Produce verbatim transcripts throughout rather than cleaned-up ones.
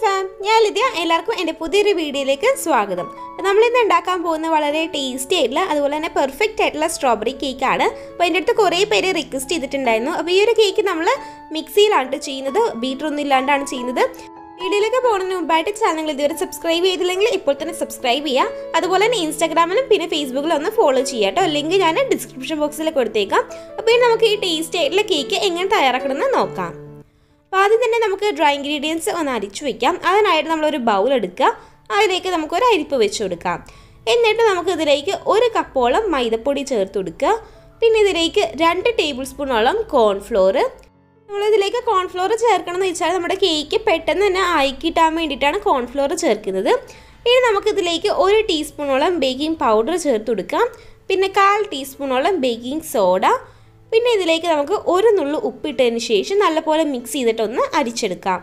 fam, ഞാൻ ലിദ്യ എല്ലാവർക്കും എൻ്റെ പുതിയൊരു വീഡിയോയിലേക്ക് സ്വാഗതം. നമ്മൾ ഇന്ന് ഉണ്ടാക്കാൻ പോകുന്ന വളരെ ടേസ്റ്റി ആയിട്ടുള്ള അതുപോലെ തന്നെ പെർഫെക്റ്റ് ആയിട്ടുള്ള സ്ട്രോബെറി കേക്ക് ആണ്. അപ്പോൾ എൻ്റെ അടുത്ത് കുറേ പേര് റിക്വസ്റ്റ് ചെയ്തിട്ടുണ്ടായിരുന്നു. അപ്പോൾ ഈ ഒരു കേക്ക് നമ്മൾ മിക്സിയിലാണ് ചെയ്യുന്നത്, ബീറ്റർ ഒന്നും ഇല്ലാണ്ടാണ് ചെയ്യുന്നത്. വീഡിയോയിലേക്ക് പോകുന്നതിന് മുമ്പായിട്ട് ചാനൽ ഇതുവരെ സബ്സ്ക്രൈബ് ചെയ്തില്ലെങ്കിൽ ഇപ്പോൾ തന്നെ സബ്സ്ക്രൈബ് ചെയ്യുക. അതുപോലെ തന്നെ ഇൻസ്റ്റാഗ്രാമിലും പിന്നെ ഫേസ്ബുക്കിലും ഒന്ന് ഫോളോ ചെയ്യുക കേട്ടോ. ലിങ്ക് ഞാൻ ഡിസ്ക്രിപ്ഷൻ ബോക്സിൽ കൊടുത്തേക്കാം. അപ്പോൾ ഇനി നമുക്ക് ഈ ടേസ്റ്റി ആയിട്ടുള്ള കേക്ക് എങ്ങനെ തയ്യാറാക്കണമെന്ന് നോക്കാം. അപ്പോൾ ആദ്യം തന്നെ നമുക്ക് ഡ്രൈ ഇൻഗ്രീഡിയൻസ് ഒന്ന് അരിച്ചു വയ്ക്കാം. അതിനായിട്ട് നമ്മളൊരു ബൗൾ എടുക്കുക, അതിലേക്ക് നമുക്കൊരു അരിപ്പ് വെച്ച് കൊടുക്കാം. എന്നിട്ട് നമുക്ക് ഇതിലേക്ക് ഒരു കപ്പോളം മൈദപ്പൊടി ചേർത്ത് കൊടുക്കുക. പിന്നെ ഇതിലേക്ക് രണ്ട് ടേബിൾ സ്പൂണോളം കോൺഫ്ലോർ. നമ്മളിതിലേക്ക് കോൺഫ്ലോർ ചേർക്കണം എന്ന് വെച്ചാൽ നമ്മുടെ കേക്ക് പെട്ടെന്ന് തന്നെ ആയിക്കിട്ടാൻ വേണ്ടിയിട്ടാണ് കോൺഫ്ലോർ ചേർക്കുന്നത്. ഇനി നമുക്കിതിലേക്ക് ഒരു ടീസ്പൂണോളം ബേക്കിംഗ് പൗഡർ ചേർത്ത് കൊടുക്കാം. പിന്നെ കാൽ ടീസ്പൂണോളം ബേക്കിംഗ് സോഡ. പിന്നെ ഇതിലേക്ക് നമുക്ക് ഒരു നുള്ളു ഉപ്പിട്ടതിന് ശേഷം നല്ലപോലെ മിക്സ് ചെയ്തിട്ടൊന്ന് അരിച്ചെടുക്കാം.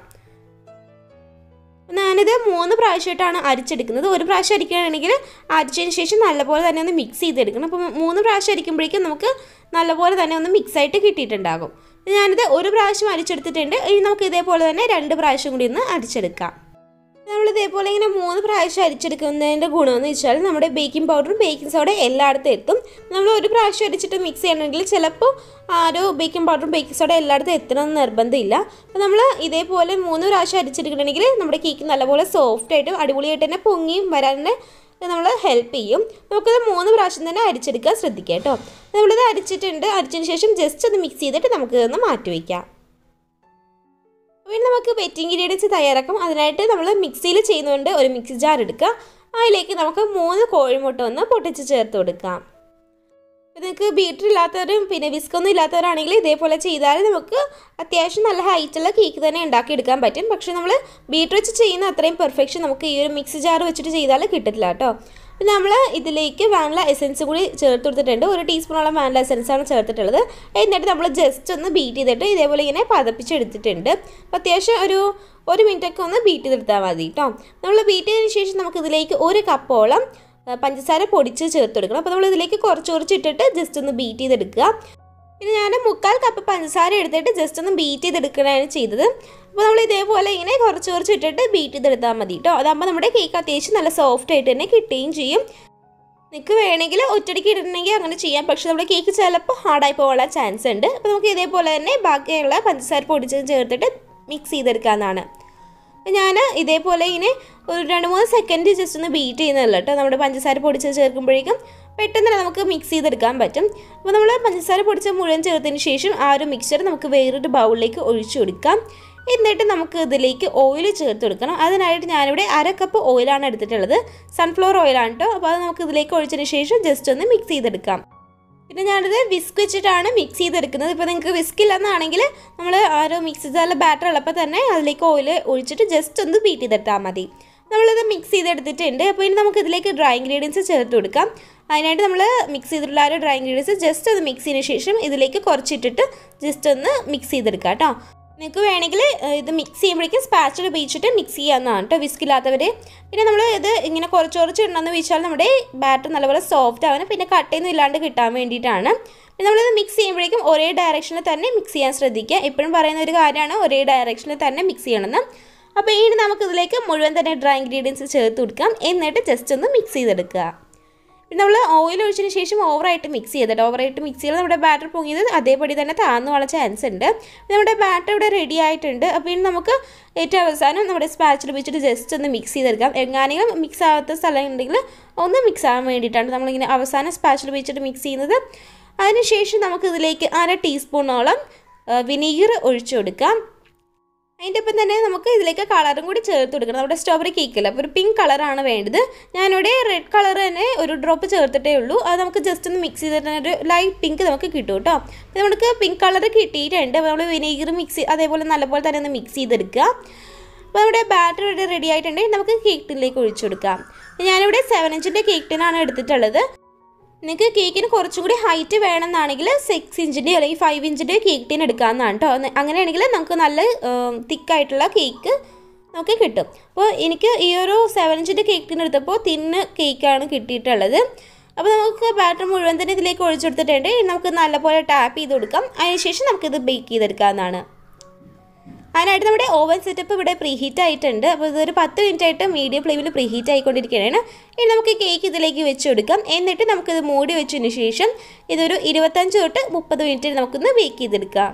ഞാനിത് മൂന്ന് പ്രാവശ്യമായിട്ടാണ് അരിച്ചെടുക്കുന്നത്. ഒരു പ്രാവശ്യം അരിക്കുകയാണെങ്കിൽ അരിച്ചതിന് ശേഷം നല്ലപോലെ തന്നെ ഒന്ന് മിക്സ് ചെയ്തെടുക്കണം. അപ്പോൾ മൂന്ന് പ്രാവശ്യം അരിക്കുമ്പോഴേക്കും നമുക്ക് നല്ലപോലെ തന്നെ ഒന്ന് മിക്സായിട്ട് കിട്ടിയിട്ടുണ്ടാകും. ഞാനിത് ഒരു പ്രാവശ്യം അരിച്ചെടുത്തിട്ടുണ്ട്. ഇനി നമുക്ക് ഇതേപോലെ തന്നെ രണ്ട് പ്രാവശ്യം കൂടി ഒന്ന് അരിച്ചെടുക്കാം. നമ്മൾ ഇതേപോലെ ഇങ്ങനെ മൂന്ന് പ്രാവശ്യം അരിച്ചെടുക്കുന്നതിൻ്റെ ഗുണമെന്ന് വെച്ചാൽ നമ്മുടെ ബേക്കിംഗ് പൗഡറും ബേക്കിംഗ് സോഡ എല്ലായിടത്തും എത്തും. നമ്മൾ ഒരു പ്രാവശ്യം അരിച്ചിട്ട് മിക്സ് ചെയ്യണമെങ്കിൽ ചിലപ്പോൾ ആരോ ബേക്കിംഗ് പൗഡറും ബേക്കിംഗ് സോഡ എല്ലായിടത്തും എത്തണമെന്ന് നിർബന്ധമില്ല. അപ്പോൾ നമ്മൾ ഇതേപോലെ മൂന്ന് പ്രാവശ്യം അരിച്ചെടുക്കണമെങ്കിൽ നമ്മുടെ കേക്ക് നല്ലപോലെ സോഫ്റ്റായിട്ടും അടിപൊളിയായിട്ട് തന്നെ പൊങ്ങിയും വരാൻ നമ്മൾ ഹെൽപ്പ് ചെയ്യും. നമുക്കത് മൂന്ന് പ്രാവശ്യം തന്നെ അരിച്ചെടുക്കാൻ ശ്രദ്ധിക്കുക കേട്ടോ. നമ്മളിത് അരിച്ചിട്ടുണ്ട്. അരിച്ചതിന് ശേഷം ജസ്റ്റ് ഒന്ന് മിക്സ് ചെയ്തിട്ട് നമുക്ക് ഇതൊന്ന് മാറ്റി വയ്ക്കാം. പിന്നെ നമുക്ക് വെറ്റ് ഇൻഗ്രീഡിയൻസ് തയ്യാറാക്കാം. അതിനായിട്ട് നമ്മൾ മിക്സിയിൽ ചെയ്യുന്നതുകൊണ്ട് ഒരു മിക്സി ജാർ എടുക്കുക. അതിലേക്ക് നമുക്ക് മൂന്ന് കോഴിമുട്ട ഒന്ന് പൊട്ടിച്ച് ചേർത്ത് കൊടുക്കാം. നിങ്ങൾക്ക് ബീറ്റർ ഇല്ലാത്തവരും പിന്നെ വിസ്കൊന്നും ഇല്ലാത്തവരാണെങ്കിൽ ഇതേപോലെ ചെയ്താൽ നമുക്ക് അത്യാവശ്യം നല്ല ഹൈറ്റുള്ള കേക്ക് തന്നെ ഉണ്ടാക്കിയെടുക്കാൻ പറ്റും. പക്ഷേ നമ്മൾ ബീറ്റർ വെച്ച് ചെയ്യുന്ന അത്രയും പെർഫെക്ഷൻ നമുക്ക് ഈ ഒരു മിക്സി ജാർ വെച്ചിട്ട് ചെയ്താൽ കിട്ടില്ല കേട്ടോ. പിന്നെ നമ്മൾ ഇതിലേക്ക് വാനില എസൻസ് കൂടി ചേർത്ത് കൊടുത്തിട്ടുണ്ട്. ഒരു ടീസ്പൂണോളം വാനില എസൻസാണ് ചേർത്തിട്ടുള്ളത്. എന്നിട്ട് നമ്മൾ ജസ്റ്റ് ഒന്ന് ബീറ്റ് ചെയ്തിട്ട് ഇതേപോലെ ഇങ്ങനെ പതപ്പിച്ചെടുത്തിട്ടുണ്ട്. അപ്പോൾ അത്യാവശ്യം ഒരു ഒരു മിനിറ്റൊക്കെ ഒന്ന് ബീറ്റ് ചെയ്തെടുത്താൽ മതി കേട്ടോ. നമ്മൾ ബീറ്റ് ചെയ്തതിന് ശേഷം നമുക്ക് ഇതിലേക്ക് ഒരു കപ്പോളം പഞ്ചസാര പൊടിച്ച് ചേർത്ത് കൊടുക്കണം. അപ്പോൾ നമ്മൾ ഇതിലേക്ക് കുറച്ച് കുറച്ച് ഇട്ടിട്ട് ജസ്റ്റ് ഒന്ന് ബീറ്റ് ചെയ്തെടുക്കുക. പിന്നെ ഞാൻ മുക്കാൽ കപ്പ് പഞ്ചസാര എടുത്തിട്ട് ജസ്റ്റ് ഒന്ന് ബീറ്റ് ചെയ്തെടുക്കുകയാണ് ചെയ്തത്. അപ്പോൾ നമ്മൾ ഇതേപോലെ ഇങ്ങനെ കുറച്ച് കുറച്ച് ഇട്ടിട്ട് ബീറ്റ് ചെയ്തെടുത്താൽ മതി കേട്ടോ. അതാകുമ്പോൾ നമ്മുടെ കേക്ക് അത്യാവശ്യം നല്ല സോഫ്റ്റ് ആയിട്ട് തന്നെ കിട്ടുകയും ചെയ്യും. നിങ്ങൾക്ക് വേണമെങ്കിൽ ഒറ്റടിക്ക് ഇടണമെങ്കിൽ അങ്ങനെ ചെയ്യാം. പക്ഷേ നമ്മുടെ കേക്ക് ചിലപ്പോൾ ഹാർഡായി പോകാനുള്ള ചാൻസ് ഉണ്ട്. അപ്പോൾ നമുക്ക് ഇതേപോലെ തന്നെ ബാക്കിയുള്ള പഞ്ചസാര പൊടിച്ച് ചേർത്തിട്ട് മിക്സ് ചെയ്തെടുക്കാവുന്നതാണ്. അപ്പോൾ ഞാൻ ഇതേപോലെ ഇങ്ങനെ ഒരു രണ്ട് മൂന്ന് സെക്കൻഡ് ജസ്റ്റ് ഒന്ന് ബീറ്റ് ചെയ്യുന്നതല്ല കേട്ടോ. നമ്മുടെ പഞ്ചസാര പൊടിച്ച് ചേർക്കുമ്പോഴേക്കും പെട്ടെന്ന് തന്നെ നമുക്ക് മിക്സ് ചെയ്തെടുക്കാൻ പറ്റും. അപ്പോൾ നമ്മൾ പഞ്ചസാര പൊടിച്ച് മുഴുവൻ ചേർത്തതിന് ശേഷം ആ ഒരു മിക്സ്ചർ നമുക്ക് വേറൊരു ബൗളിലേക്ക് ഒഴിച്ചു കൊടുക്കാം. എന്നിട്ട് നമുക്ക് ഇതിലേക്ക് ഓയിൽ ചേർത്ത് കൊടുക്കണം. അതിനായിട്ട് ഞാനിവിടെ അര കപ്പ് ഓയിലാണ് എടുത്തിട്ടുള്ളത്. സൺഫ്ലവർ ഓയിലാണ് കേട്ടോ. അപ്പോൾ അത് നമുക്ക് ഇതിലേക്ക് ഒഴിച്ചതിന് ശേഷം ജസ്റ്റ് ഒന്ന് മിക്സ് ചെയ്തെടുക്കാം. പിന്നെ ഞാനിത് വിസ്ക് വെച്ചിട്ടാണ് മിക്സ് ചെയ്തെടുക്കുന്നത്. ഇപ്പോൾ നിങ്ങൾക്ക് വിസ്ക് ഇല്ലെന്നാണെങ്കിൽ നമ്മൾ ആ ഒരു മിക്സ് ചെയ്താൽ ബാറ്റർ ഉള്ളപ്പോൾ തന്നെ അതിലേക്ക് ഓയിൽ ഒഴിച്ചിട്ട് ജസ്റ്റ് ഒന്ന് ബീറ്റ് ചെയ്തെടുത്താൽ മതി. നമ്മളിത് മിക്സ് ചെയ്തെടുത്തിട്ടുണ്ട്. അപ്പോൾ ഇനി നമുക്ക് ഇതിലേക്ക് ഡ്രൈ ഇൻഗ്രീഡിയൻസ് ചേർത്ത് കൊടുക്കാം. അതിനായിട്ട് നമ്മൾ മിക്സ് ചെയ്തിട്ടുള്ള ആ ഒരു ഡ്രൈ ഇൻഗ്രീഡിയൻസ് ജസ്റ്റ് ഒന്ന് മിക്സ് ചെയ്തതിന് ശേഷം ഇതിലേക്ക് കുറച്ചിട്ടിട്ട് ജസ്റ്റ് ഒന്ന് മിക്സ് ചെയ്തെടുക്കാം കേട്ടോ. നിങ്ങൾക്ക് വേണമെങ്കിൽ ഇത് മിക്സ് ചെയ്യുമ്പോഴേക്കും സ്പാച്ചിൽ ഉപയോഗിച്ചിട്ട് മിക്സ് ചെയ്യാവുന്നതാണ് കേട്ടോ, വിസ്ക് ഇല്ലാത്തവർ. പിന്നെ നമ്മൾ ഇത് ഇങ്ങനെ കുറച്ച് കുറച്ച് ഇടണമെന്ന് വെച്ചാൽ നമ്മുടെ ബാറ്റർ നല്ലപോലെ സോഫ്റ്റ് ആവാനും പിന്നെ കട്ടയൊന്നും ഇല്ലാണ്ട് കിട്ടാൻ വേണ്ടിയിട്ടാണ്. പിന്നെ നമ്മളിത് മിക്സ് ചെയ്യുമ്പോഴേക്കും ഒരേ ഡയറക്ഷനിൽ തന്നെ മിക്സ് ചെയ്യാൻ ശ്രദ്ധിക്കുക. എപ്പോഴും പറയുന്ന ഒരു കാര്യമാണ് ഒരേ ഡയറക്ഷനിൽ തന്നെ മിക്സ് ചെയ്യണമെന്ന്. അപ്പോൾ ഇനി നമുക്കിതിലേക്ക് മുഴുവൻ തന്നെ ഡ്രൈ ഇൻഗ്രീഡിയൻസ് ചേർത്ത് കൊടുക്കാം. എന്നിട്ട് ജസ്റ്റ് ഒന്ന് മിക്സ് ചെയ്തെടുക്കുക. പിന്നെ നമ്മൾ ഓയിൽ ഒഴിച്ചതിന് ശേഷം ഓവറായിട്ട് മിക്സ് ചെയ്തിട്ട് ഓവറായിട്ട് മിക്സ് ചെയ്ത് നമ്മുടെ ബാറ്റർ പൊങ്ങിയത് അതേപടി തന്നെ താഴ്ന്നു പോകാൻ ചാൻസ് ഉണ്ട്. നമ്മുടെ ബാറ്റർ ഇവിടെ റെഡി ആയിട്ടുണ്ട്. അപ്പോൾ ഇനി നമുക്ക് ഏറ്റവും അവസാനം നമ്മുടെ സ്പാച്ചിൽ ഉപയോഗിച്ചിട്ട് ജസ്റ്റ് ഒന്ന് മിക്സ് ചെയ്തെടുക്കാം. എങ്ങാനെങ്കിലും മിക്സ് ആവാത്ത സ്ഥലം ഉണ്ടെങ്കിൽ ഒന്ന് മിക്സ് ആവാൻ വേണ്ടിയിട്ടാണ് നമ്മളിങ്ങനെ അവസാനം സ്പാച്ചിൽ ഉപയോഗിച്ചിട്ട് മിക്സ് ചെയ്യുന്നത്. അതിനുശേഷം നമുക്കിതിലേക്ക് അര ടീസ്പൂണോളം വിനീഗർ ഒഴിച്ചു കൊടുക്കാം. അതിൻ്റെ ഒപ്പം തന്നെ നമുക്ക് ഇതിലേക്ക് കളറും കൂടി ചേർത്ത് കൊടുക്കണം. നമ്മുടെ സ്ട്രോബെറി കേക്കിൽ അപ്പോൾ ഒരു പിങ്ക് കളറാണ് വേണ്ടത്. ഞാനിവിടെ റെഡ് കളർ തന്നെ ഒരു ഡ്രോപ്പ് ചേർത്തിട്ടേ ഉള്ളൂ. അത് നമുക്ക് ജസ്റ്റ് ഒന്ന് മിക്സ് ചെയ്തിട്ട് ഒരു ലൈറ്റ് പിങ്ക് നമുക്ക് കിട്ടും കേട്ടോ. അപ്പോൾ നമുക്ക് പിങ്ക് കളർ കിട്ടിയിട്ടുണ്ട്. അപ്പോൾ നമ്മൾ വിനീഗർ മിക്സ് അതേപോലെ നല്ലപോലെ തന്നെ ഒന്ന് മിക്സ് ചെയ്തെടുക്കുക. അപ്പോൾ നമ്മുടെ ബാറ്റർ ഇവിടെ റെഡി ആയിട്ടുണ്ടെങ്കിൽ നമുക്ക് കേക്ക് ടിന്നിലേക്ക് ഒഴിച്ചു കൊടുക്കാം. ഞാനിവിടെ സെവൻ ഇഞ്ചിൻ്റെ കേക്ക് ടിന്നാണ് എടുത്തിട്ടുള്ളത്. നിങ്ങൾക്ക് കേക്കിന് കുറച്ചും കൂടി ഹൈറ്റ് വേണമെന്നാണെങ്കിൽ സിക്സ് ഇഞ്ചിൻ്റെ അല്ലെങ്കിൽ ഫൈവ് ഇഞ്ചിൻ്റെ കേക്ക് ടിൻ എടുക്കാവുന്നതാണ് കേട്ടോ. അങ്ങനെയാണെങ്കിൽ നമുക്ക് നല്ല തിക്കായിട്ടുള്ള കേക്ക് നമുക്ക് കിട്ടും. അപ്പോൾ എനിക്ക് ഈ ഒരു സെവൻ ഇഞ്ചിൻ്റെ കേക്ക് ടിൻ എടുത്തപ്പോൾ തിന്ന് കേക്കാണ് കിട്ടിയിട്ടുള്ളത്. അപ്പോൾ നമുക്ക് ബാറ്റർ മുഴുവൻ തന്നെ ഇതിലേക്ക് ഒഴിച്ചെടുത്തിട്ടുണ്ട്. നമുക്ക് നല്ലപോലെ ടാപ്പ് ചെയ്ത് കൊടുക്കാം. അതിനുശേഷം നമുക്കിത് ബേക്ക് ചെയ്തെടുക്കാവുന്നതാണ്. അതിനായിട്ട് നമ്മുടെ ഓവൻ സെറ്റപ്പ് ഇവിടെ പ്രീ ഹീറ്റ് ആയിട്ടുണ്ട്. അപ്പോൾ ഇതൊരു പത്ത് മിനിറ്റ് ആയിട്ട് മീഡിയം ഫ്ലെയിമിൽ പ്രീ ഹീറ്റ് ആയിക്കൊണ്ടിരിക്കുകയാണ്. ഇനി നമുക്ക് കേക്ക് ഇതിലേക്ക് വെച്ച് കൊടുക്കാം. എന്നിട്ട് നമുക്കിത് മൂടി വെച്ചതിന് ശേഷം ഇതൊരു ഇരുപത്തഞ്ച് തൊട്ട് മുപ്പത് മിനിറ്റ് നമുക്കൊന്ന് ബേക്ക് ചെയ്തെടുക്കാം.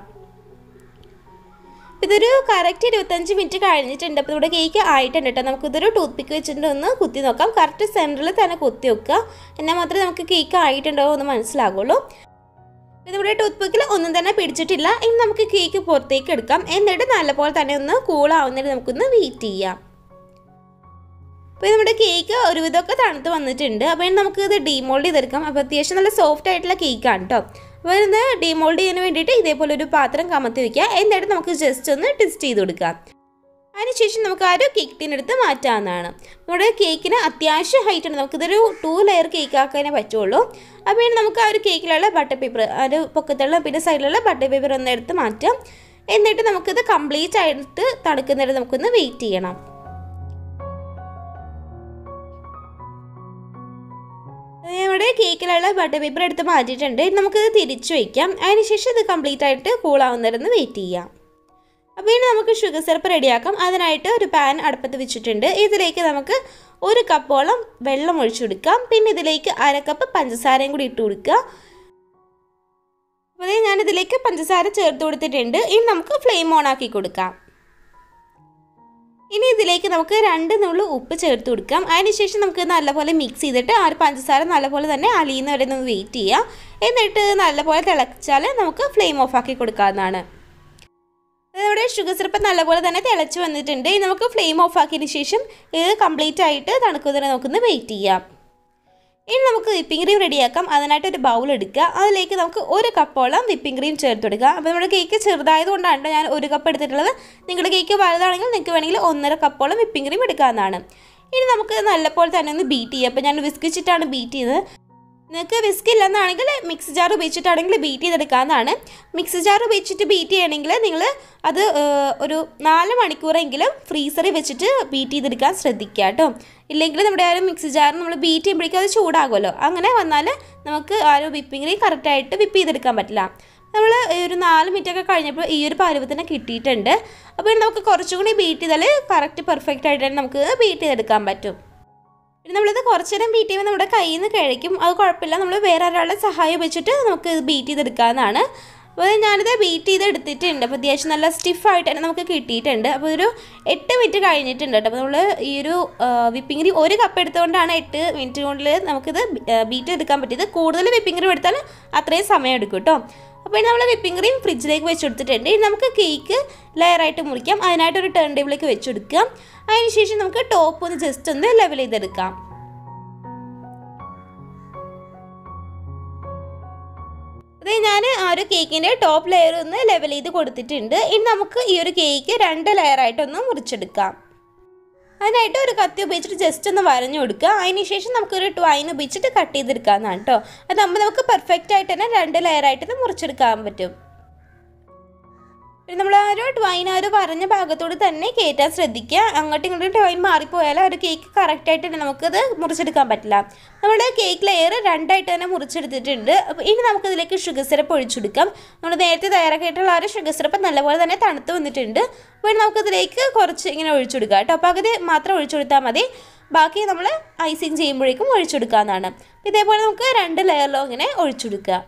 ഇതൊരു കറക്റ്റ് ഇരുപത്തഞ്ച് മിനിറ്റ് കഴിഞ്ഞിട്ടുണ്ട്. അപ്പോൾ ഇവിടെ കേക്ക് ആയിട്ടുണ്ട് കേട്ടോ. നമുക്കിതൊരു ടൂത്ത് പിക്ക് വെച്ചിട്ട് ഒന്ന് കുത്തി നോക്കാം. കറക്റ്റ് സെൻറ്ററിൽ തന്നെ കുത്തി വെക്കുക. എന്നാൽ മാത്രമേ നമുക്ക് കേക്ക് ആയിട്ടുണ്ടോ എന്ന് മനസ്സിലാകുള്ളൂ. ഇതിവിടെ ടൂത്ത് പിക്കിൽ ഒന്നും തന്നെ പിടിച്ചിട്ടില്ല. ഇനി നമുക്ക് കേക്ക് പുറത്തേക്ക് എടുക്കാം. എന്നിട്ട് നല്ലപോലെ തന്നെ ഒന്ന് കൂളാവുന്നതിന് നമുക്കൊന്ന് വെയിറ്റ് ചെയ്യാം. അപ്പോൾ നമ്മുടെ കേക്ക് ഒരുവിധമൊക്കെ തണുത്ത് വന്നിട്ടുണ്ട്. അപ്പോൾ ഇനി നമുക്കിത് ഡീമോൾഡ് ചെയ്തെടുക്കാം. അപ്പോൾ അത്യാവശ്യം നല്ല സോഫ്റ്റ് ആയിട്ടുള്ള കേക്കാണ് കേട്ടോ. അപ്പോൾ ഇത് ഡീമോൾഡ് ചെയ്യാൻ വേണ്ടിയിട്ട് ഇതേപോലെ ഒരു പാത്രം കമത്തി വയ്ക്കുക. എന്നിട്ട് നമുക്ക് ജസ്റ്റ് ഒന്ന് ടെസ്റ്റ് ചെയ്ത് കൊടുക്കാം. അതിനുശേഷം നമുക്ക് ആ ഒരു കേക്ക് ടിന്നെടുത്ത് മാറ്റാവുന്നതാണ്. നമ്മുടെ കേക്കിന് അത്യാവശ്യം ഹൈറ്റ് ഉണ്ട്. നമുക്കിതൊരു ടു ലെയർ കേക്ക് ആക്കാനേ പറ്റുള്ളൂ. അപ്പോൾ ഇനി നമുക്ക് ആ ഒരു കേക്കിലുള്ള ബട്ടർ പേപ്പർ, ആ ഒരു പൊക്കത്തുള്ള പിന്നെ സൈഡിലുള്ള ബട്ടർ പേപ്പർ ഒന്ന് എടുത്ത് മാറ്റാം. എന്നിട്ട് നമുക്കിത് കംപ്ലീറ്റ് ആയിട്ട് തണുക്കുന്നവരെ നമുക്കൊന്ന് വെയിറ്റ് ചെയ്യണം. നമ്മുടെ കേക്കിലുള്ള ബട്ടർ പേപ്പർ എടുത്ത് മാറ്റിയിട്ടുണ്ട്. നമുക്കിത് തിരിച്ചു വയ്ക്കാം. അതിനുശേഷം ഇത് കംപ്ലീറ്റ് ആയിട്ട് കൂളാവുന്നവരെന്ന് വെയിറ്റ് ചെയ്യാം. അപ്പോൾ ഇനി നമുക്ക് ഷുഗർ സിറപ്പ് റെഡിയാക്കാം. അതിനായിട്ട് ഒരു പാൻ അടുപ്പത്ത് വെച്ചിട്ടുണ്ട്. ഇതിലേക്ക് നമുക്ക് ഒരു കപ്പോളം വെള്ളം ഒഴിച്ചു കൊടുക്കാം. പിന്നെ ഇതിലേക്ക് അര കപ്പ് പഞ്ചസാരയും കൂടി ഇട്ട് കൊടുക്കുക. അപ്പോൾ ഞാനിതിലേക്ക് പഞ്ചസാര ചേർത്ത് കൊടുത്തിട്ടുണ്ട്. ഇനി നമുക്ക് ഫ്ലെയിം ഓൺ ആക്കി കൊടുക്കാം. ഇനി ഇതിലേക്ക് നമുക്ക് രണ്ട് നുള്ളു ഉപ്പ് ചേർത്ത് കൊടുക്കാം. അതിനുശേഷം നമുക്ക് നല്ലപോലെ മിക്സ് ചെയ്തിട്ട് ആ ഒരു പഞ്ചസാര നല്ലപോലെ തന്നെ അലിയുന്നവരെ നമുക്ക് വെയിറ്റ് ചെയ്യാം. എന്നിട്ട് നല്ലപോലെ തിളച്ചാൽ നമുക്ക് ഫ്ലെയിം ഓഫ് ആക്കി കൊടുക്കാവുന്നതാണ്. നമ്മുടെ ഷുഗർ സിറപ്പ് നല്ലപോലെ തന്നെ തിളച്ച് വന്നിട്ടുണ്ട്. ഇനി നമുക്ക് ഫ്ലെയിം ഓഫ് ആക്കിയതിന് ശേഷം ഇത് കംപ്ലീറ്റ് ആയിട്ട് തണുക്കുന്നവരെ നമുക്കൊന്ന് വെയിറ്റ് ചെയ്യാം. ഇനി നമുക്ക് വിപ്പിംഗ് ക്രീം റെഡിയാക്കാം. അതിനായിട്ട് ഒരു ബൗൾ എടുക്കുക. അതിലേക്ക് നമുക്ക് ഒരു കപ്പോളം വിപ്പിംഗ് ക്രീം ചേർത്ത് കൊടുക്കുക. അപ്പോൾ നമ്മുടെ കേക്ക് ചെറുതായതുകൊണ്ടാണ് ഞാൻ ഒരു കപ്പ് എടുത്തിട്ടുള്ളത്. നിങ്ങളുടെ കേക്ക് വലുതാണെങ്കിൽ നിങ്ങൾക്ക് വേണമെങ്കിൽ ഒന്നര കപ്പോളം വിപ്പിംഗ് ക്രീം എടുക്കാവുന്നതാണ്. ഇനി നമുക്ക് നല്ലപോലെ തന്നെ ഒന്ന് ബീറ്റ് ചെയ്യാം. അപ്പോൾ ഞാൻ വിസ്ക് വെച്ചിട്ടാണ് ബീറ്റ് ചെയ്തത്. നിങ്ങൾക്ക് വിസ്ക് ഇല്ലെന്നാണെങ്കിൽ മിക്സ് ജാർ ഉപയോഗിച്ചിട്ടാണെങ്കിൽ ബീറ്റ് ചെയ്തെടുക്കാവുന്നതാണ്. മിക്സ് ജാർ ഉപയോഗിച്ചിട്ട് ബീറ്റ് ചെയ്യണമെങ്കിൽ നിങ്ങൾ അത് ഒരു നാല് മണിക്കൂറെങ്കിലും ഫ്രീസറിൽ വെച്ചിട്ട് ബീറ്റ് ചെയ്തെടുക്കാൻ ശ്രദ്ധിക്കുക കേട്ടോ. ഇല്ലെങ്കിൽ നമ്മുടെ ആ ഒരു മിക്സ് ജാർ നമ്മൾ ബീറ്റ് ചെയ്യുമ്പോഴേക്കും അത് ചൂടാകുമല്ലോ. അങ്ങനെ വന്നാൽ നമുക്ക് ആ ഒരു വിപ്പിംഗ് ക്രീം കറക്റ്റായിട്ട് വിപ്പ് ചെയ്തെടുക്കാൻ പറ്റില്ല. നമ്മൾ ഒരു നാല് മിനിറ്റൊക്കെ കഴിഞ്ഞപ്പോൾ ഈ ഒരു പരുവത്തിന് കിട്ടിയിട്ടുണ്ട്. അപ്പോൾ നമുക്ക് കുറച്ചുകൂടി ബീറ്റ് ചെയ്താൽ കറക്റ്റ് പെർഫെക്റ്റ് ആയിട്ട് തന്നെ നമുക്ക് ബീറ്റ് ചെയ്തെടുക്കാൻ പറ്റും. പിന്നെ നമ്മളിത് കുറച്ച് നേരം ബീറ്റ് ചെയ്യുമ്പോൾ നമ്മുടെ കയ്യിൽ നിന്ന് കഴിക്കും. അത് കുഴപ്പമില്ല. നമ്മൾ വേറെ ഒരാളുടെ സഹായം വെച്ചിട്ട് നമുക്ക് ഇത് ബീറ്റ് ചെയ്തെടുക്കാവുന്നതാണ്. അപ്പോൾ ഞാനിത് ബീറ്റ് ചെയ്ത് എടുത്തിട്ടുണ്ട്. അപ്പോൾ അത്യാവശ്യം നല്ല സ്റ്റിഫായിട്ട് തന്നെ നമുക്ക് കിട്ടിയിട്ടുണ്ട്. അപ്പോൾ ഒരു എട്ട് മിനിറ്റ് കഴിഞ്ഞിട്ടുണ്ട് കേട്ടോ. അപ്പോൾ നമ്മൾ ഈ ഒരു വിപ്പിംഗ് ക്രീം ഒരു കപ്പ് എടുത്തുകൊണ്ടാണ് എട്ട് മിനിറ്റ് കൊണ്ട് നമുക്കിത് ബീറ്റ് എടുക്കാൻ പറ്റിയത്. കൂടുതൽ വിപ്പിംഗ് ക്രീം എടുത്താൽ അത്രയും സമയം എടുക്കും കേട്ടോ. അപ്പോൾ ഇനി നമ്മൾ വിപ്പിംഗ് ക്രീം ഫ്രിഡ്ജിലേക്ക് വെച്ച് കൊടുത്തിട്ടുണ്ട്. ഇനി നമുക്ക് കേക്ക് ലെയറായിട്ട് മുറിക്കാം. അതിനായിട്ട് ഒരു ടേൺ ടേബിളിലേക്ക് വെച്ച് കൊടുക്കാം. അതിനുശേഷം നമുക്ക് ടോപ്പ് ഒന്ന് ജസ്റ്റ് ഒന്ന് ലെവൽ ചെയ്തെടുക്കാം. അത് ഞാൻ ആ ഒരു കേക്കിൻ്റെ ടോപ്പ് ലെയർ ഒന്ന് ലെവൽ ചെയ്ത് കൊടുത്തിട്ടുണ്ട്. ഇനി നമുക്ക് ഈ ഒരു കേക്ക് രണ്ട് ലെയറായിട്ടൊന്ന് മുറിച്ചെടുക്കാം. അതിനായിട്ട് ഒരു കത്തി ഉപയോഗിച്ചിട്ട് ജസ്റ്റ് ഒന്ന് വരഞ്ഞു കൊടുക്കുക. അതിനുശേഷം നമുക്കൊരു ട്വൈൻ ഉപയോഗിച്ചിട്ട് കട്ട് ചെയ്തെടുക്കാമെന്നാണ് കേട്ടോ. അതാകുമ്പോൾ നമുക്ക് പെർഫെക്റ്റ് ആയിട്ട് തന്നെ രണ്ട് ലെയറായിട്ട് മുറിച്ചെടുക്കാൻ പറ്റും. പിന്നെ നമ്മൾ ആ ഒരു ട്വൈൻ ആ ഒരു പറഞ്ഞ ഭാഗത്തോട് തന്നെ കയറ്റാൻ ശ്രദ്ധിക്കുക. അങ്ങോട്ടും ഇങ്ങോട്ടും ട്വൈൻ മാറിപ്പോയാൽ ആ ഒരു കേക്ക് കറക്റ്റായിട്ട് തന്നെ നമുക്കത് മുറിച്ചെടുക്കാൻ പറ്റില്ല. നമ്മുടെ കേക്ക് ലെയർ രണ്ടായിട്ട് തന്നെ മുറിച്ചെടുത്തിട്ടുണ്ട്. അപ്പോൾ ഇനി നമുക്കിതിലേക്ക് ഷുഗർ സിറപ്പ് ഒഴിച്ചെടുക്കാം. നമ്മൾ നേരത്തെ തയ്യാറാക്കിയിട്ടുള്ള ആ ഒരു ഷുഗർ സിറപ്പ് നല്ലപോലെ തന്നെ തണുത്ത് വന്നിട്ടുണ്ട്. അപ്പോൾ നമുക്കിതിലേക്ക് കുറച്ച് ഇങ്ങനെ ഒഴിച്ചെടുക്കാം കേട്ടോ. അപ്പോൾ പകുതി മാത്രം ഒഴിച്ചെടുത്താൽ മതി. ബാക്കി നമ്മൾ ഐസിങ് ചെയ്യുമ്പോഴേക്കും ഒഴിച്ചെടുക്കാവുന്നതാണ്. ഇതേപോലെ നമുക്ക് രണ്ട് ലെയറിലോ ഇങ്ങനെ ഒഴിച്ചെടുക്കുക.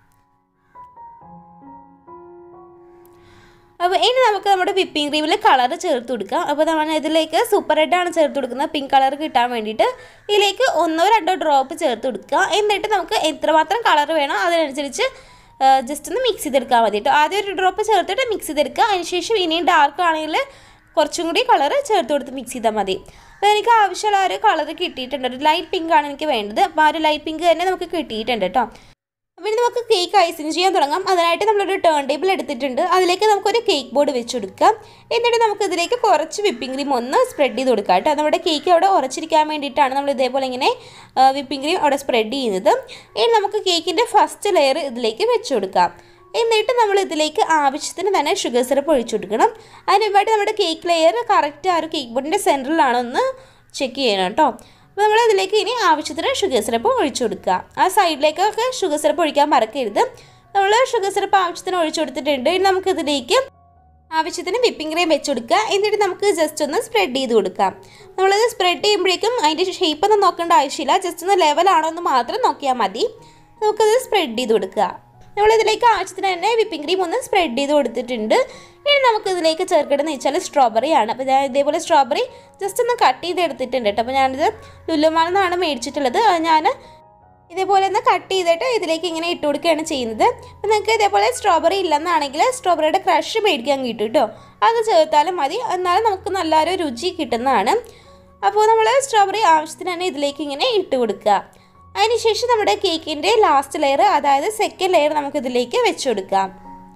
അപ്പോൾ ഇനി നമുക്ക് നമ്മുടെ വിപ്പിംഗ് ക്രീമിൽ കളർ ചേർത്ത് കൊടുക്കാം. അപ്പോൾ നമ്മൾ ഇതിലേക്ക് സൂപ്പർ റെഡാണ് ചേർത്ത് കൊടുക്കുന്നത്, പിങ്ക് കളർ കിട്ടാൻ വേണ്ടിയിട്ട്. ഇതിലേക്ക് ഒന്നോ രണ്ടോ ഡ്രോപ്പ് ചേർത്ത് കൊടുക്കുക. എന്നിട്ട് നമുക്ക് എത്രമാത്രം കളർ വേണോ അതിനനുസരിച്ച് ജസ്റ്റ് ഒന്ന് മിക്സ് ചെയ്തെടുക്കാൻ മതി കേട്ടോ. ആദ്യം ഒരു ഡ്രോപ്പ് ചേർത്തിട്ട് മിക്സ് ചെയ്തെടുക്കുക. അതിനുശേഷം ഇനിയും ഡാർക്ക് ആണെങ്കിൽ കുറച്ചും കൂടി കളർ ചേർത്ത് കൊടുത്ത് മിക്സ് ചെയ്താൽ മതി. അപ്പോൾ എനിക്ക് ആവശ്യമുള്ള ഒരു കളർ കിട്ടിയിട്ടുണ്ട്. ഒരു ലൈറ്റ് പിങ്ക് ആണ് എനിക്ക് വേണ്ടത്. അപ്പോൾ ആ ഒരു ലൈറ്റ് പിങ്ക് തന്നെ നമുക്ക് കിട്ടിയിട്ടുണ്ട് കേട്ടോ. അപ്പോൾ ഇനി നമുക്ക് കേക്ക് ഐസിങ് ചെയ്യാൻ തുടങ്ങാം. അതിനായിട്ട് നമ്മളൊരു ടേൺ ടേബിൾ എടുത്തിട്ടുണ്ട്. അതിലേക്ക് നമുക്കൊരു കേക്ക് ബോർഡ് വെച്ച് കൊടുക്കാം. എന്നിട്ട് നമുക്ക് ഇതിലേക്ക് കുറച്ച് വിപ്പിംഗ് ക്രീം ഒന്ന് സ്പ്രെഡ് ചെയ്ത് കൊടുക്കാം കേട്ടോ. നമ്മുടെ കേക്ക് അവിടെ ഉറച്ചിരിക്കാൻ വേണ്ടിയിട്ടാണ് നമ്മൾ ഇതേപോലെ ഇങ്ങനെ വിപ്പിംഗ് ക്രീം അവിടെ സ്പ്രെഡ് ചെയ്യുന്നത്. ഇനി നമുക്ക് കേക്കിൻ്റെ ഫസ്റ്റ് ലെയർ ഇതിലേക്ക് വെച്ച് കൊടുക്കാം. എന്നിട്ട് നമ്മൾ ഇതിലേക്ക് ആവശ്യത്തിന് തന്നെ ഷുഗർ സിറപ്പ് ഒഴിച്ചു കൊടുക്കണം. അതിന് മുമ്പായിട്ട് നമ്മുടെ കേക്ക് ലെയർ കറക്റ്റ് ആ ഒരു കേക്ക് ബോർഡിൻ്റെ സെൻറ്ററിലാണോ ഒന്ന് ചെക്ക് ചെയ്യണം കേട്ടോ. അപ്പോൾ നമ്മൾ ഇതിലേക്ക് ഇനി ആവശ്യത്തിന് ഷുഗർ സിറപ്പ് ഒഴിച്ചു കൊടുക്കുക. ആ സൈഡിലേക്കൊക്കെ ഷുഗർ സിറപ്പ് ഒഴിക്കാൻ മറക്കരുത്. നമ്മൾ ഷുഗർ സിറപ്പ് ആവശ്യത്തിന് ഒഴിച്ചു കൊടുത്തിട്ടുണ്ട്. ഇനി നമുക്കിതിലേക്ക് ആവശ്യത്തിന് വിപ്പിംഗ് ക്രീം വെച്ച് കൊടുക്കുക. എന്നിട്ട് നമുക്ക് ജസ്റ്റ് ഒന്ന് സ്പ്രെഡ് ചെയ്ത് കൊടുക്കാം. നമ്മളത് സ്പ്രെഡ് ചെയ്യുമ്പോഴേക്കും അതിൻ്റെ ഷേപ്പ് ഒന്നും നോക്കേണ്ട ആവശ്യമില്ല. ജസ്റ്റ് ഒന്ന് ലെവലാണോ എന്ന് മാത്രം നോക്കിയാൽ മതി. നമുക്കത് സ്പ്രെഡ് ചെയ്ത് കൊടുക്കുക. നമ്മളിതിലേക്ക് ആവശ്യത്തിന് തന്നെ വിപ്പിംഗ് ക്രീം ഒന്ന് സ്പ്രെഡ് ചെയ്ത് കൊടുത്തിട്ടുണ്ട്. ഇനി നമുക്കിതിലേക്ക് ചേർക്കേണ്ടതെന്ന് വെച്ചാൽ സ്ട്രോബെറി ആണ്. അപ്പോൾ ഞാൻ ഇതേപോലെ സ്ട്രോബെറി ജസ്റ്റ് ഒന്ന് കട്ട് ചെയ്ത് എടുത്തിട്ടുണ്ട് കേട്ടോ. അപ്പോൾ ഞാനിത് ലുലുമാളിൽ നിന്നാണ് മേടിച്ചിട്ടുള്ളത്. ഞാൻ ഇതേപോലെ ഒന്ന് കട്ട് ചെയ്തിട്ട് ഇതിലേക്ക് ഇങ്ങനെ ഇട്ട് കൊടുക്കുകയാണ് ചെയ്യുന്നത്. അപ്പോൾ നിങ്ങൾക്ക് ഇതേപോലെ സ്ട്രോബെറി ഇല്ലെന്നാണെങ്കിൽ സ്ട്രോബെറിയുടെ ക്രഷ് മേടിക്കാൻ കിട്ടും കേട്ടോ. അത് ചേർത്താലും മതി. എന്നാലും നമുക്ക് നല്ലൊരു രുചി കിട്ടുന്നതാണ്. അപ്പോൾ നമ്മൾ സ്ട്രോബെറി ആവശ്യത്തിന് തന്നെ ഇതിലേക്ക് ഇങ്ങനെ ഇട്ട് കൊടുക്കുക. അതിനുശേഷം നമ്മുടെ കേക്കിൻ്റെ ലാസ്റ്റ് ലെയർ, അതായത് സെക്കൻഡ് ലെയർ നമുക്കിതിലേക്ക് വെച്ച് കൊടുക്കാം.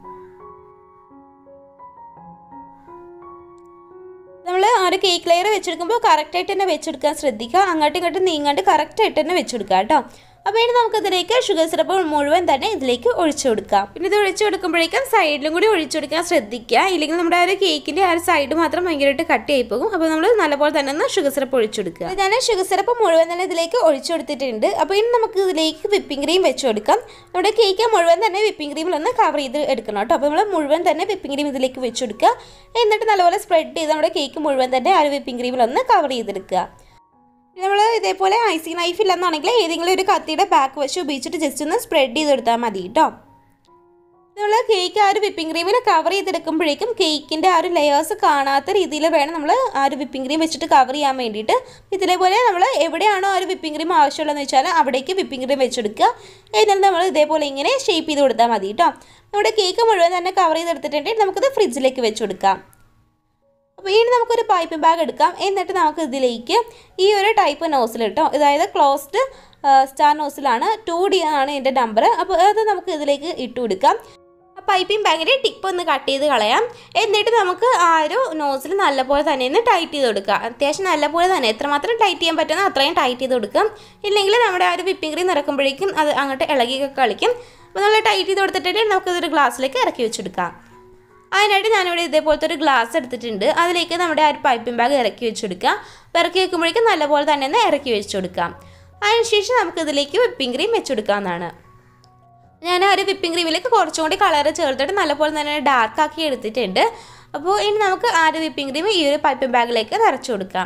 നമ്മൾ ആ ഒരു കേക്ക് ലെയർ വെച്ചെടുക്കുമ്പോൾ കറക്റ്റായിട്ട് തന്നെ വെച്ചെടുക്കാൻ ശ്രദ്ധിക്കുക. അങ്ങോട്ടും ഇങ്ങോട്ടും നീങ്ങാണ്ട് കറക്റ്റായിട്ട് തന്നെ വെച്ചെടുക്കുക കേട്ടോ. അപ്പോൾ ഇനി നമുക്കിതിലേക്ക് ഷുഗർ സിറപ്പ് മുഴുവൻ തന്നെ ഇതിലേക്ക് ഒഴിച്ചു കൊടുക്കാം. പിന്നെ ഇത് ഒഴിച്ചു കൊടുക്കുമ്പോഴേക്കും സൈഡിലും കൂടി ഒഴിച്ചു കൊടുക്കാൻ ശ്രദ്ധിക്കുക. ഇല്ലെങ്കിൽ നമ്മുടെ ആ ഒരു കേക്കിൻ്റെ ആ ഒരു സൈഡ് മാത്രം ഭയങ്കരമായിട്ട് കട്ട് ആയി പോകും. അപ്പോൾ നമ്മൾ നല്ലപോലെ തന്നെ ഒന്ന് ഷുഗർ സിറപ്പ് ഒഴിച്ചു കൊടുക്കുക. ഞാൻ ഷുഗർ സിറപ്പ് മുഴുവൻ തന്നെ ഇതിലേക്ക് ഒഴിച്ചു കൊടുത്തിട്ടുണ്ട്. അപ്പോൾ ഇനി നമുക്ക് ഇതിലേക്ക് വിപ്പിംഗ് ക്രീം വെച്ച് കൊടുക്കാം. നമ്മുടെ കേക്ക് മുഴുവൻ തന്നെ വിപ്പിംഗ് ക്രീമിലൊന്ന് കവർ ചെയ്ത് എടുക്കണം കേട്ടോ. അപ്പോൾ നമ്മൾ മുഴുവൻ തന്നെ വിപ്പിംഗ് ക്രീം ഇതിലേക്ക് വെച്ച് കൊടുക്കുക. എന്നിട്ട് നല്ലപോലെ സ്പ്രെഡ് ചെയ്ത് നമ്മുടെ കേക്ക് മുഴുവൻ തന്നെ ആ ഒരു വിപ്പിംഗ് ക്രീമിലൊന്ന് കവർ ചെയ്തെടുക്കുക. നമ്മൾ ഇതേപോലെ ഐസിങ് നൈഫ് ഇല്ലെന്നാണെങ്കിൽ ഏതെങ്കിലും ഒരു കത്തിയുടെ ബാക്ക് വശം ഉപയോഗിച്ചിട്ട് ജസ്റ്റ് ഒന്ന് സ്പ്രെഡ് ചെയ്തെടുത്താൽ മതി കേട്ടോ. നമ്മൾ കേക്ക് ആ ഒരു വിപ്പിംഗ് ക്രീമിൽ കവർ ചെയ്തെടുക്കുമ്പോഴേക്കും കേക്കിൻ്റെ ആ ഒരു ലെയേഴ്സ് കാണാത്ത രീതിയിൽ വേണം നമ്മൾ ആ ഒരു വിപ്പിംഗ് ക്രീം വെച്ചിട്ട് കവർ ചെയ്യാൻ വേണ്ടിയിട്ട്. ഇതേപോലെ നമ്മൾ എവിടെയാണോ ആ ഒരു വിപ്പിംഗ് ക്രീം ആവശ്യമുള്ളതെന്ന് വെച്ചാൽ അവിടേക്ക് വിപ്പിംഗ് ക്രീം വെച്ചെടുക്കുക. എന്നിട്ട് നമ്മൾ ഇതേപോലെ ഇങ്ങനെ ഷേപ്പ് ചെയ്ത് കൊടുത്താൽ മതി കേട്ടോ. നമ്മുടെ കേക്ക് മുഴുവൻ തന്നെ കവർ ചെയ്തെടുത്തിട്ടുണ്ടെങ്കിൽ നമുക്കത് ഫ്രിഡ്ജിലേക്ക് വെച്ച് കൊടുക്കാം. അപ്പോൾ ഇനി നമുക്കൊരു പൈപ്പിംഗ് ബാഗ് എടുക്കാം. എന്നിട്ട് നമുക്ക് ഇതിലേക്ക് ഈ ഒരു ടൈപ്പ് നോസിൽ കേട്ടോ, അതായത് ക്ലോസ്ഡ് സ്റ്റാർ നോസിലാണ്. ടു ഡി ആണ് ഇതിൻ്റെ നമ്പർ. അപ്പോൾ അത് നമുക്ക് ഇതിലേക്ക് ഇട്ട് കൊടുക്കാം. ആ പൈപ്പിംഗ് ബാഗിൻ്റെ ടിപ്പ് ഒന്ന് കട്ട് ചെയ്ത് കളയാം. എന്നിട്ട് നമുക്ക് ആ ഒരു നോസിൽ നല്ലപോലെ തന്നെ ഒന്ന് ടൈറ്റ് ചെയ്ത് കൊടുക്കുക. അത്യാവശ്യം നല്ലപോലെ തന്നെ എത്രമാത്രം ടൈറ്റ് ചെയ്യാൻ പറ്റുന്ന അത്രയും ടൈറ്റ് ചെയ്ത് കൊടുക്കാം. ഇല്ലെങ്കിൽ നമ്മുടെ ആ ഒരു വിപ്പിംഗ് ക്രീം നിറക്കുമ്പോഴേക്കും അത് അങ്ങോട്ട് ഇളകിയൊക്കെ കളിക്കും. അപ്പോൾ നമ്മൾ ടൈറ്റ് ചെയ്ത് കൊടുത്തിട്ടുണ്ടെങ്കിൽ നമുക്കതൊരു ഗ്ലാസ്സിലേക്ക് ഇറക്കി വെച്ചെടുക്കാം. അതിനായിട്ട് ഞാനിവിടെ ഇതേപോലത്തെ ഒരു ഗ്ലാസ് എടുത്തിട്ടുണ്ട്. അതിലേക്ക് നമ്മുടെ ആ ഒരു പൈപ്പിംഗ് ബാഗ് ഇറക്കി വെച്ച് കൊടുക്കാം. ഇറക്കി വെക്കുമ്പോഴേക്കും നല്ലപോലെ തന്നെ ഒന്ന് ഇറക്കി വെച്ച് കൊടുക്കാം. അതിനുശേഷം നമുക്കിതിലേക്ക് വിപ്പിംഗ് ക്രീം വെച്ച് കൊടുക്കാവുന്നതാണ്. ഞാൻ ആ ഒരു വിപ്പിംഗ് ക്രീമിലേക്ക് കുറച്ചും കൂടി കളർ ചേർത്തിട്ട് നല്ലപോലെ തന്നെ ഡാർക്കാക്കി എടുത്തിട്ടുണ്ട്. അപ്പോൾ ഇനി നമുക്ക് ആ ഒരു വിപ്പിംഗ് ക്രീം ഈ ഒരു പൈപ്പിംഗ് ബാഗിലേക്ക് നിറച്ച് കൊടുക്കാം.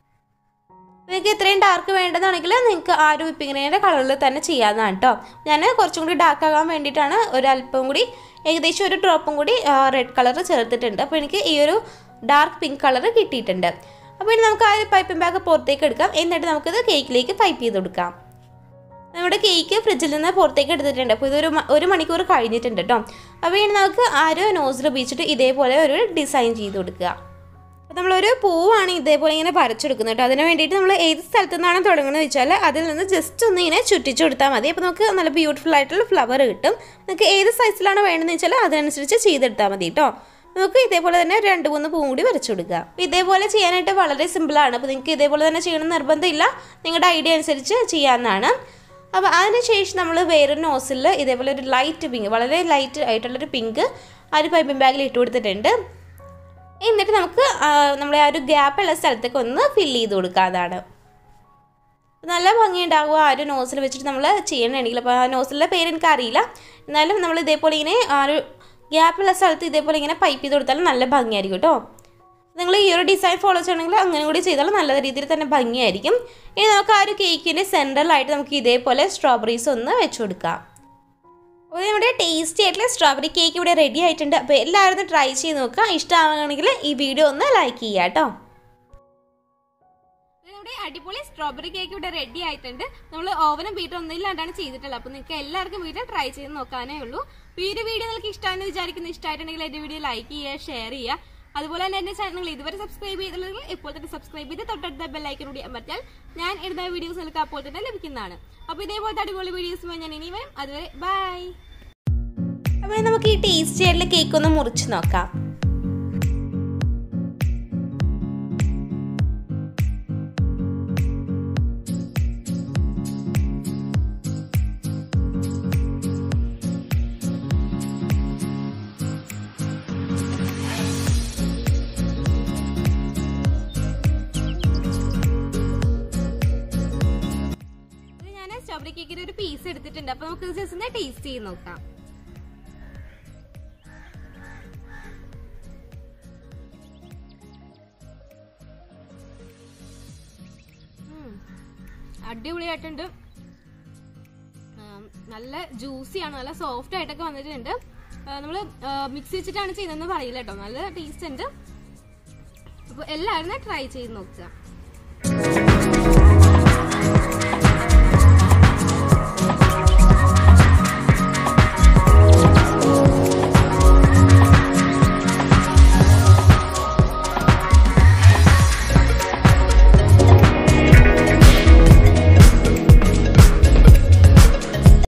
നിങ്ങൾക്ക് ഇത്രയും ഡാർക്ക് വേണ്ടതാണെങ്കിൽ നിങ്ങൾക്ക് ആ ഒരു വിപ്പിംഗ് ക്രീമിൻ്റെ കളറിൽ തന്നെ ചെയ്യാവുന്നതാണ് കേട്ടോ. ഞാൻ കുറച്ചും കൂടി ഡാർക്ക് ആകാൻ വേണ്ടിയിട്ടാണ് ഒരല്പം കൂടി, ഏകദേശം ഒരു ഡ്രോപ്പും കൂടി റെഡ് കളർ ചേർത്തിട്ടുണ്ട്. അപ്പോൾ എനിക്ക് ഈ ഒരു ഡാർക്ക് പിങ്ക് കളർ കിട്ടിയിട്ടുണ്ട്. അപ്പോൾ ഇനി നമുക്ക് ആ ഒരു പൈപ്പിംഗ് ബാഗ് പുറത്തേക്ക് എടുക്കാം. എന്നിട്ട് നമുക്കിത് കേക്കിലേക്ക് പൈപ്പ് ചെയ്ത് കൊടുക്കാം. നമ്മുടെ കേക്ക് ഫ്രിഡ്ജിൽ നിന്ന് പുറത്തേക്ക് എടുത്തിട്ടുണ്ട്. അപ്പോൾ ഇതൊരു ഒരു മണിക്കൂർ കഴിഞ്ഞിട്ടുണ്ട് കേട്ടോ. അപ്പോൾ ഇനി നമുക്ക് ആ ഒരു നോസിൽ ഉപയോഗിച്ചിട്ട് ഇതേപോലെ ഒരു ഡിസൈൻ ചെയ്ത് കൊടുക്കുക. അപ്പോൾ നമ്മളൊരു പൂവാണ് ഇതേപോലെ ഇങ്ങനെ വരച്ചെടുക്കുന്നത് കേട്ടോ. അതിന് വേണ്ടിയിട്ട് നമ്മൾ ഏത് സ്ഥലത്തു നിന്നാണ് തുടങ്ങുന്നത് വെച്ചാൽ അതിൽ നിന്ന് ജസ്റ്റ് ഒന്ന് ഇങ്ങനെ ചുറ്റിച്ചു കൊടുത്താൽ മതി. അപ്പോൾ നമുക്ക് നല്ല ബ്യൂട്ടിഫുൾ ആയിട്ടുള്ള ഫ്ലവർ കിട്ടും. നിങ്ങൾക്ക് ഏത് സൈസിലാണ് വേണ്ടതെന്ന് വെച്ചാൽ അതനുസരിച്ച് ചെയ്തെടുത്താൽ മതി കേട്ടോ. നമുക്ക് ഇതേപോലെ തന്നെ രണ്ട് മൂന്ന് പൂവും കൂടി വരച്ചു കൊടുക്കുക. ഇതേപോലെ ചെയ്യാനായിട്ട് വളരെ സിമ്പിളാണ്. അപ്പോൾ നിങ്ങൾക്ക് ഇതേപോലെ തന്നെ ചെയ്യണം നിർബന്ധമില്ല, നിങ്ങളുടെ ഐഡിയ അനുസരിച്ച് ചെയ്യാവുന്നതാണ്. അപ്പോൾ അതിനുശേഷം നമ്മൾ വേറൊരു നോസിൽ ഇതേപോലെ ഒരു ലൈറ്റ് പിങ്ക്, വളരെ ലൈറ്റ് ആയിട്ടുള്ളൊരു പിങ്ക് ആ ഒരു പൈപ്പിംഗ് ബാഗിൽ ഇട്ട് കൊടുത്തിട്ടുണ്ട്. എന്നിട്ട് നമുക്ക് നമ്മുടെ ആ ഒരു ഗ്യാപ്പുള്ള സ്ഥലത്തേക്ക് ഒന്ന് ഫില്ല് ചെയ്ത് കൊടുക്കാതാണ്. നല്ല ഭംഗിയുണ്ടാകുക ആ ഒരു നോസിൽ വെച്ചിട്ട് നമ്മൾ ചെയ്യണമെങ്കിൽ. അപ്പോൾ ആ നോസിലെ പേര് എനിക്കറിയില്ല, എന്നാലും നമ്മൾ ഇതേപോലെ ഇങ്ങനെ ആ ഒരു ഗ്യാപ്പുള്ള സ്ഥലത്ത് ഇതേപോലെ ഇങ്ങനെ പൈപ്പ് ചെയ്ത് കൊടുത്താലും നല്ല ഭംഗിയായിരിക്കും കേട്ടോ. നിങ്ങൾ ഈ ഒരു ഡിസൈൻ ഫോളോ ചെയ്യണമെങ്കിൽ അങ്ങനെ കൂടി ചെയ്താൽ നല്ല രീതിയിൽ തന്നെ ഭംഗിയായിരിക്കും. ഇനി നമുക്ക് ആ ഒരു കേക്കിൻ്റെ സെൻറ്ററിലായിട്ട് നമുക്ക് ഇതേപോലെ സ്ട്രോബെറീസ് ഒന്ന് വെച്ച് കൊടുക്കാം. അപ്പോൾ നമ്മുടെ ടേസ്റ്റി ആയിട്ടുള്ള സ്ട്രോബെറി കേക്ക് ഇവിടെ റെഡി ആയിട്ടുണ്ട്. അപ്പോൾ എല്ലാവരും ട്രൈ ചെയ്ത് നോക്കുക. ഇഷ്ടമാണെങ്കിൽ ഈ വീഡിയോ ഒന്ന് ലൈക്ക് ചെയ്യുക കേട്ടോ. നമ്മുടെ അടിപൊളി സ്ട്രോബെറി കേക്ക് ഇവിടെ റെഡി ആയിട്ടുണ്ട്. നമ്മൾ ഓവനും ബീറ്റർ ഒന്നും ഇല്ലാണ്ടാണ് ചെയ്തിട്ടുള്ളത്. അപ്പോൾ നിങ്ങൾക്ക് എല്ലാവർക്കും വീട്ടിൽ ട്രൈ ചെയ്ത് നോക്കാനേ ഉള്ളൂ. അപ്പോൾ ഈ ഒരു വീഡിയോ നിങ്ങൾക്ക് ഇഷ്ടമാണെന്ന് വിചാരിക്കുന്നു. ഇഷ്ടമായിട്ടുണ്ടെങ്കിൽ എൻ്റെ വീഡിയോ ലൈക്ക് ചെയ്യുക, ഷെയർ ചെയ്യുക. അതുപോലെ തന്നെ എൻ്റെ ചാനൽ നിങ്ങൾ ഇതുവരെ സബ്സ്ക്രൈബ് ചെയ്തിട്ടുണ്ടെങ്കിൽ ഇപ്പോൾ തന്നെ സബ്സ്ക്രൈബ് ചെയ്ത് തൊട്ടടുത്ത ബെല്ലൈക്കൺ കൂടി അമർത്തിയാൽ ഞാൻ ഇടുന്ന വീഡിയോസ് നിങ്ങൾക്ക് അപ്പോൾ തന്നെ ലഭിക്കുന്നതാണ്. അപ്പോൾ ഇതേപോലത്തെ അടിപൊളി വീഡിയോസുമായി ഞാൻ ഇനി വരും. അതുവരെ ബൈ. അപ്പോൾ നമുക്ക് ഈ ടേസ്റ്റി ആയിട്ടുള്ള കേക്ക് ഒന്ന് മുറിച്ച് നോക്കാം. സ്ട്രോബെറി കേക്കിന്റെ ഒരു പീസ് എടുത്തിട്ടുണ്ട്. അപ്പൊ നമുക്ക് ജസ്റ്റ് ഒന്ന് ടേസ്റ്റ് ചെയ്ത് നോക്കാം. അടിപൊളിയായിട്ടുണ്ട്. നല്ല ജ്യൂസിയാണ്, നല്ല സോഫ്റ്റ് ആയിട്ടൊക്കെ വന്നിട്ടുണ്ട്. നമ്മൾ മിക്സ് വെച്ചിട്ടാണ് ചെയ്യുന്നതെന്ന് പറയില്ല കേട്ടോ, നല്ല ടേസ്റ്റ് ഉണ്ട്. അപ്പോൾ എല്ലാവരും ട്രൈ ചെയ്ത് നോക്കുക.